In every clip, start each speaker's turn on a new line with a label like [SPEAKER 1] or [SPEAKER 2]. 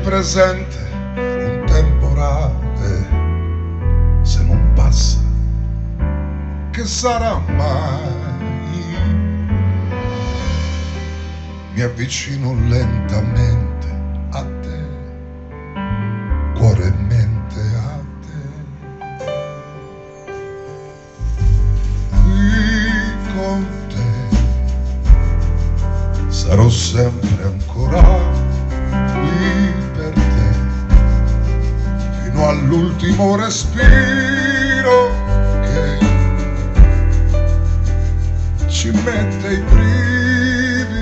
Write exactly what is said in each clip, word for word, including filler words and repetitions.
[SPEAKER 1] presente un temporale, se non passa, che sarà mai? Mi avvicino lentamente a te, cuore e mente a te, qui con te sarò sempre ancora qui per te, fino all'ultimo respiro che ci mette i brividi.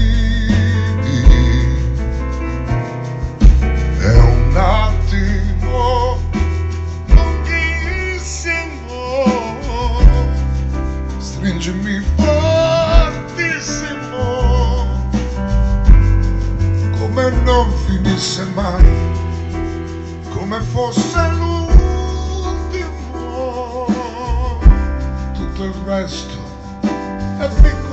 [SPEAKER 1] È un attimo lunghissimo, stringimi fortissimo, come non finisse mai, come fosse l'ultimo. Tutto il resto è finito.